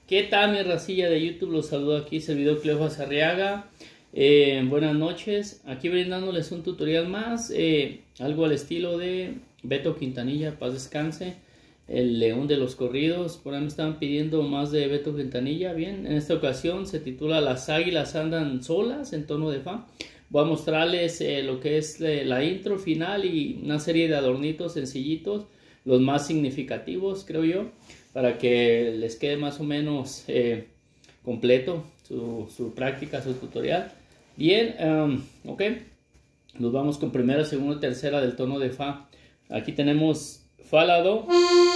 ¿Qué tal, mi racilla de YouTube? Los saludo aquí, servidor Cleofas Arriaga. Buenas noches, aquí brindándoles un tutorial más, algo al estilo de Beto Quintanilla, paz descanse, el león de los corridos. Por ahí me estaban pidiendo más de Beto Quintanilla. Bien, en esta ocasión se titula Las águilas andan solas, en tono de fa. Voy a mostrarles lo que es la intro final y una serie de adornitos sencillitos, los más significativos, creo yo, para que les quede más o menos completo su práctica, su tutorial. Bien, ok, nos vamos con primera, segunda y tercera del tono de fa. Aquí tenemos fa la do,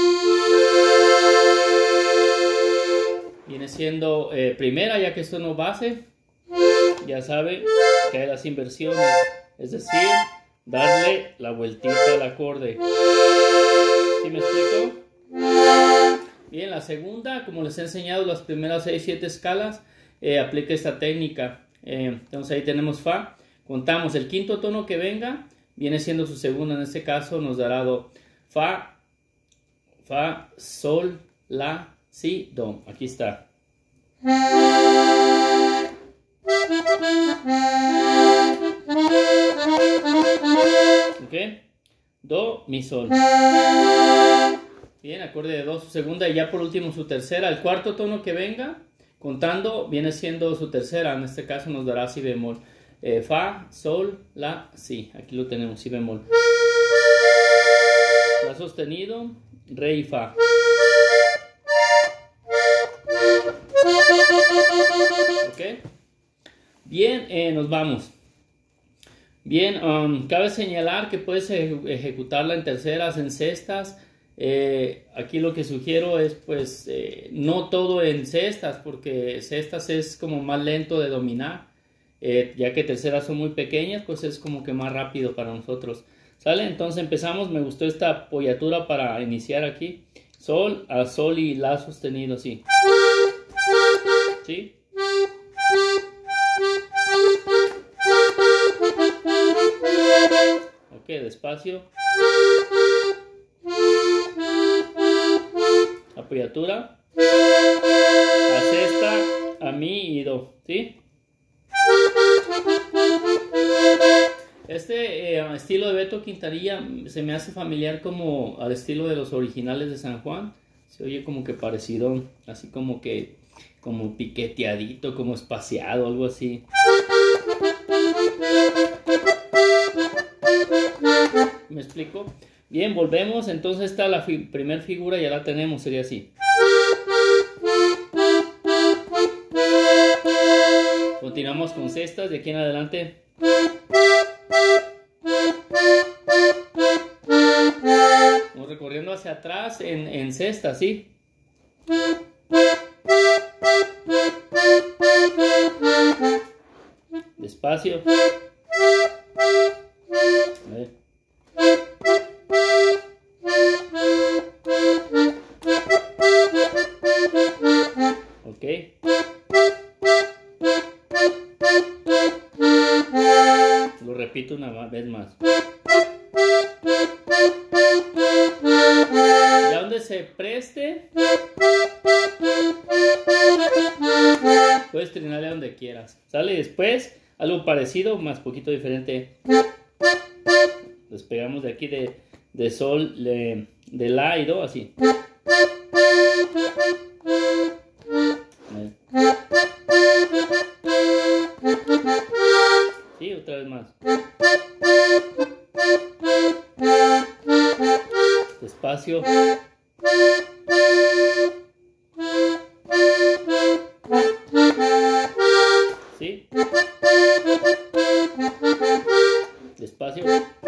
viene siendo primera, ya que esto no es base, ya sabe que hay las inversiones, es decir, darle la vueltita al acorde. ¿Sí me explico? Bien, la segunda, como les he enseñado las primeras 6-7 escalas, aplica esta técnica. Entonces ahí tenemos fa, contamos el quinto tono que venga, viene siendo su segunda, en este caso nos dará do. Fa, fa, sol, la, si, do. Aquí está. Ok, do, mi, sol. Bien, acorde de do, su segunda, y ya por último su tercera. El cuarto tono que venga, contando, viene siendo su tercera. En este caso nos dará si bemol. Fa, sol, la, si. Aquí lo tenemos, si bemol. La sostenido, re y fa. Ok. Bien, nos vamos. Bien, cabe señalar que puedes ejecutarla en terceras, en sextas. Aquí lo que sugiero es pues no todo en sextas, porque sextas es como más lento de dominar, ya que terceras son muy pequeñas, pues es como que más rápido para nosotros. ¿Sale? Entonces empezamos. Me gustó esta apoyatura para iniciar aquí. Sol a sol y la sostenido, sí. ¿Sí? Ok, despacio. Apoyatura. A sexta, a mi y do, ¿sí? Este estilo de Beto Quintanilla se me hace familiar como al estilo de los originales de San Juan. Se oye como que parecido, así como que como piqueteadito, como espaciado, algo así. ¿Me explico? Bien, volvemos. Entonces está la primera figura, ya la tenemos, sería así. Continuamos con sextas de aquí en adelante. Vamos recorriendo hacia atrás en sextas, ¿sí? Despacio. A ver. Ok. Lo repito una vez más. Ya donde se preste, puedes trinarle a donde quieras. Sale después algo parecido, más poquito diferente. Despegamos de aquí de sol, de la y do, así. Sí, otra vez más. Despacio. Sí. Despacio.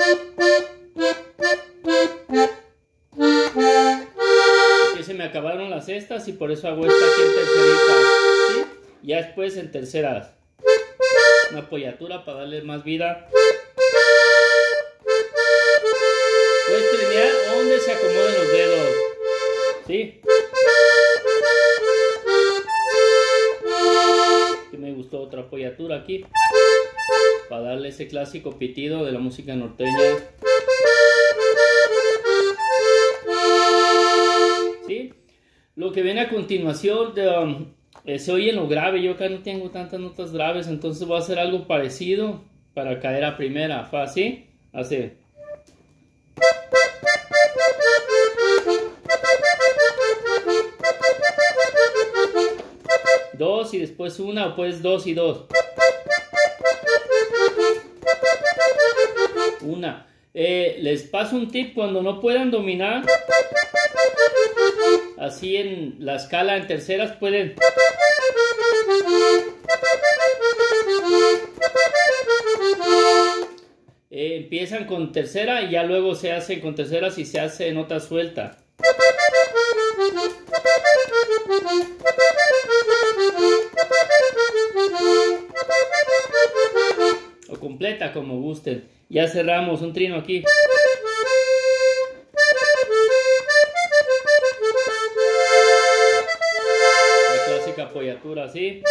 Aquí se me acabaron las cestas y por eso hago esta aquí en tercerita. ¿Sí? Ya después en terceras. Una apoyatura para darle más vida. Puedes trinear donde se acomoden los dedos. ¿Sí? Que me gustó otra apoyatura aquí. Para darle ese clásico pitido de la música norteña. ¿Sí? Lo que viene a continuación se oye en lo grave. Yo acá no tengo tantas notas graves, entonces voy a hacer algo parecido para caer a primera. Fácil, así. Dos y después una, o pues dos y dos. Una. Les paso un tip cuando no puedan dominar. Así en la escala en terceras pueden. Empiezan con tercera y ya luego se hacen con terceras y se hace nota suelta. O completa, como gusten. Ya cerramos un trino aquí. La clásica apoyatura así.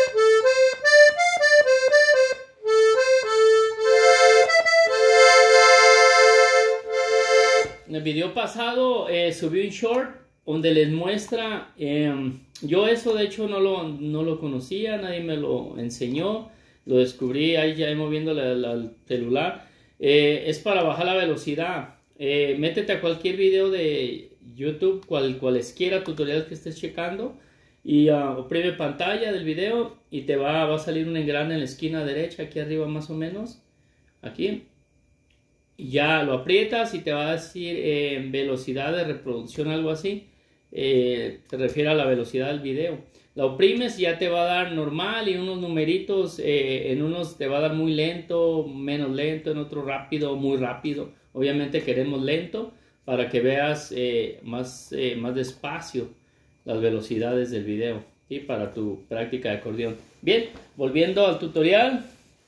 En el video pasado subí un short donde les muestra, yo eso de hecho no lo conocía, nadie me lo enseñó, lo descubrí ahí ya moviendo el celular. Es para bajar la velocidad. Métete a cualquier video de YouTube, cualesquiera tutoriales que estés checando, y oprime pantalla del video y te va a salir un engrane en la esquina derecha, aquí arriba más o menos, aquí. Ya lo aprietas y te va a decir velocidad de reproducción, algo así. Se refiere a la velocidad del video. La oprimes y ya te va a dar normal y unos numeritos. En unos te va a dar muy lento, menos lento, en otro rápido, muy rápido. Obviamente queremos lento para que veas más despacio las velocidades del video y para tu práctica de acordeón. Bien, volviendo al tutorial.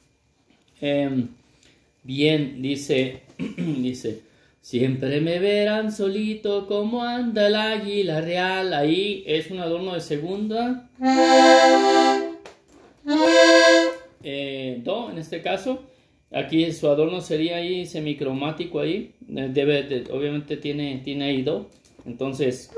Bien, dice, siempre me verán solito como anda el águila real. Ahí es un adorno de segunda. Do, en este caso. Aquí su adorno sería ahí semicromático ahí. Obviamente tiene ahí do. Entonces,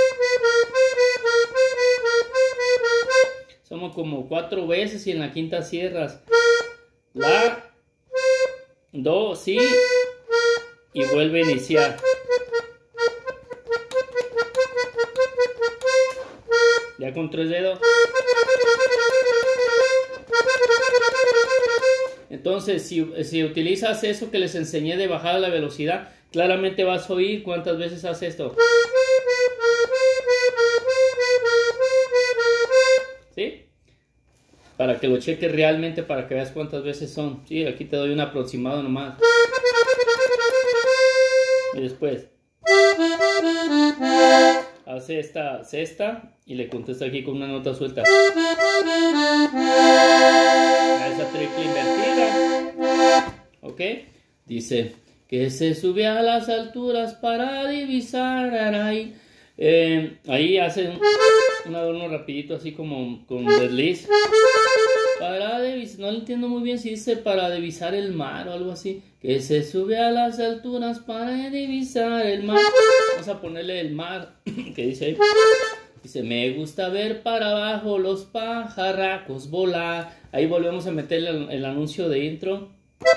somos como 4 veces y en la quinta cierras. La, do, si, y vuelve a iniciar. Ya con 3 dedos. Entonces, si utilizas eso que les enseñé de bajar la velocidad, claramente vas a oír cuántas veces hace esto. ¿Sí? Para que lo cheques realmente, para que veas cuántas veces son. Sí, aquí te doy un aproximado nomás. Y después hace esta sexta y le contesta aquí con una nota suelta. A esa triple invertida. ¿Ok? Dice que se sube a las alturas para divisar ahí. Ahí hace un adorno rapidito así como con desliz. Para divisar, no lo entiendo muy bien si dice para divisar el mar o algo así. Que se sube a las alturas para divisar el mar. Vamos a ponerle el mar, que dice ahí. Dice, me gusta ver para abajo los pajarracos volar. Ahí volvemos a meterle el anuncio de intro.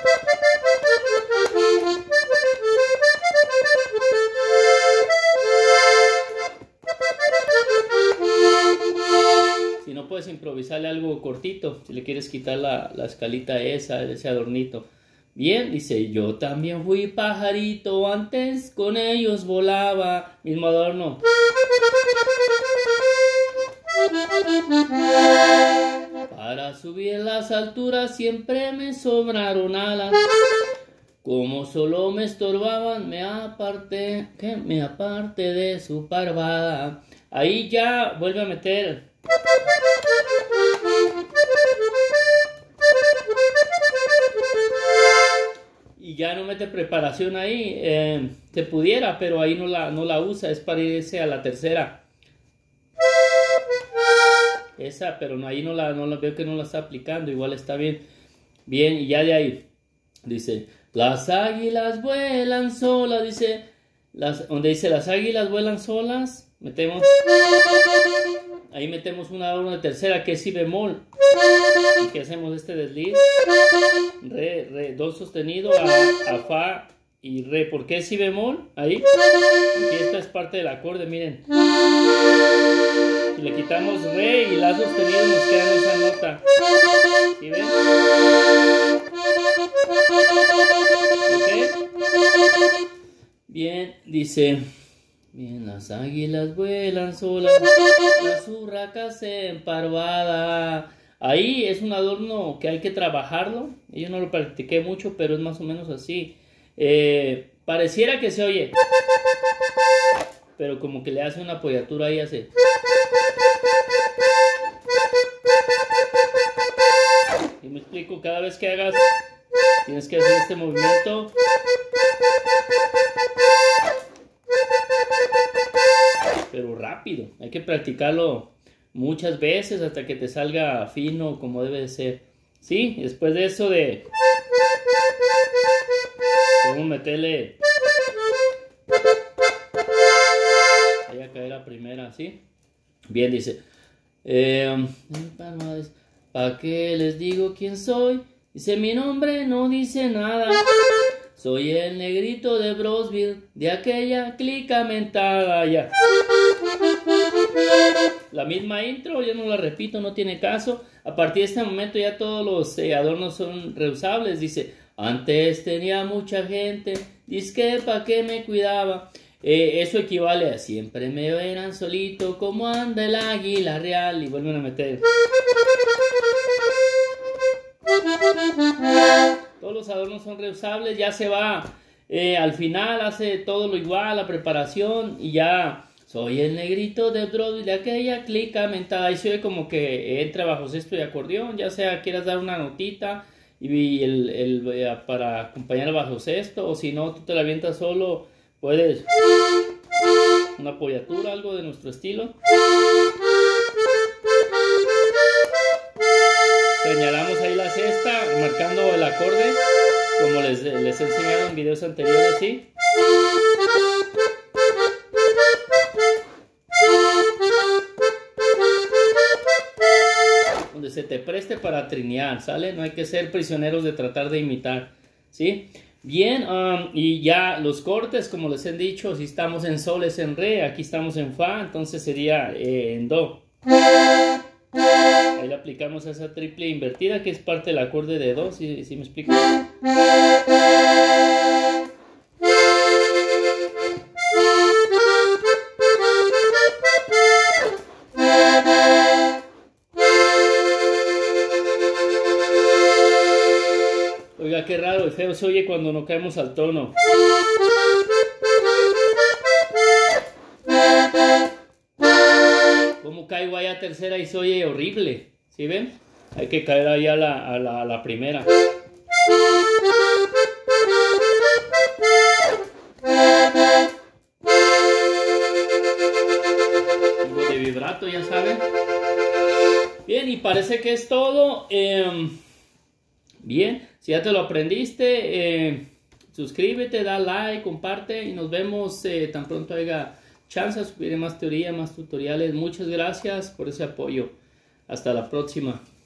Si no, puedes improvisarle algo cortito, si le quieres quitar la escalita ese adornito. Bien, dice, yo también fui pajarito, antes con ellos volaba. Mismo adorno. Para subir las alturas siempre me sobraron alas. Como solo me estorbaban, me aparté de su parvada. Ahí ya vuelve a meter. Y ya no mete preparación ahí. Se pudiera, pero ahí no la usa. Es para irse a la tercera. Esa, pero ahí no la veo que no la está aplicando. Igual está bien. Bien, y ya de ahí. Dice, las águilas vuelan solas. Dice, donde dice las águilas vuelan solas, ahí metemos un adorno de tercera que es si bemol. Y que hacemos este desliz, re, do sostenido, a fa y re. ¿Por qué si bemol? Ahí, aquí esta es parte del acorde, miren. Si le quitamos re y la sostenido nos queda esa nota. ¿Sí ven? ¿Okay? Bien, dice. Bien, las águilas vuelan solas, las urracas emparvada. Ahí es un adorno que hay que trabajarlo. Yo no lo practiqué mucho, pero es más o menos así. Pareciera que se oye, pero como que le hace una apoyatura ahí, hace. Y me explico, cada vez que hagas, tienes que hacer este movimiento. Pero rápido, hay que practicarlo muchas veces hasta que te salga fino como debe de ser. Sí, después de eso vamos a meterle voy a caer la primera, ¿sí? Bien, dice ¿para qué les digo quién soy? Dice mi nombre no dice nada. Soy el negrito de Brosville, de aquella clica mentada. Ya. La misma intro, yo no la repito, no tiene caso. A partir de este momento ya todos los adornos son reusables. Dice, antes tenía mucha gente, dice que pa' qué me cuidaba. Eso equivale a siempre me verán solito, como anda el águila real. Y vuelven a meter. Todos los adornos son reusables, ya se va. Al final hace todo lo igual, la preparación y ya. Soy el negrito de Brody de aquella clica mentada. Ahí se ve como que entra bajo sexto y acordeón, ya sea quieras dar una notita y para acompañar bajo sexto, o si no, tú te la avientas solo, puedes una apoyatura, algo de nuestro estilo. Señalamos ahí la sexta, marcando el acorde, como les he enseñado en videos anteriores, ¿sí? Donde se te preste para trinear, ¿sale? No hay que ser prisioneros de tratar de imitar, ¿sí? Bien, y ya los cortes, como les he dicho, si estamos en sol es en re, aquí estamos en fa, entonces sería en do. Ahí le aplicamos esa triple invertida que es parte del acorde de do, ¿sí me explico? Oiga, qué raro y feo se oye cuando no caemos al tono. Como caigo allá a tercera y se oye horrible, ¿sí ven? Hay que caer ahí a la primera. Algo de vibrato, ya saben. Bien, y parece que es todo. Bien, si ya te lo aprendiste, suscríbete, da like, comparte y nos vemos tan pronto haya chance, subiré más teoría, más tutoriales. Muchas gracias por ese apoyo. Hasta la próxima.